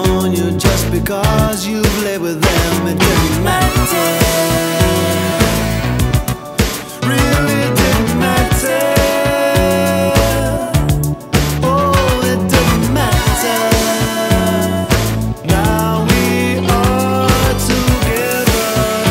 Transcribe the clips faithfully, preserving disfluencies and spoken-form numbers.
on you just because you've lived with them. It didn't matter. Really didn't matter. Oh, it didn't matter. Now we are together.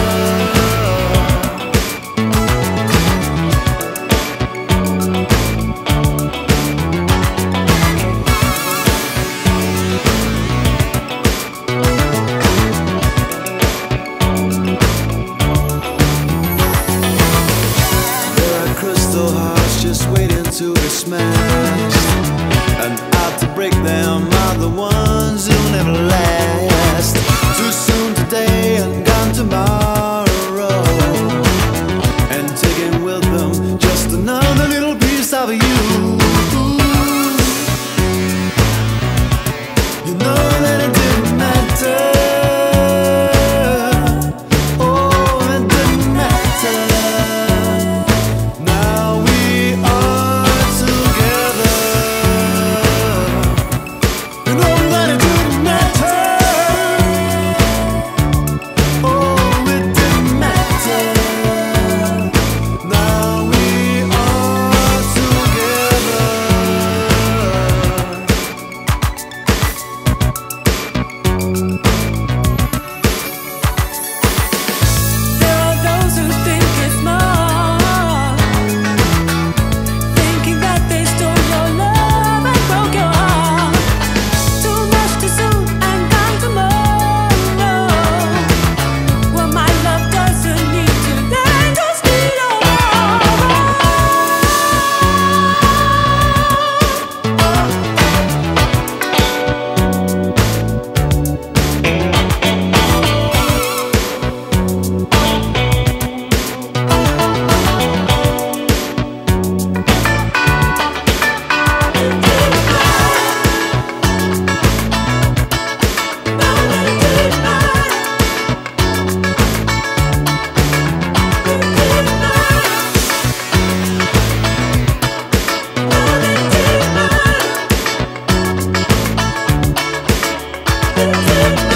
Crystal hearts just waiting to be smashed, and out to break them are the ones who'll never last. Too soon today and gone tomorrow, and taking with them just another little piece of you. You know that it didn't matter. We'll be right back.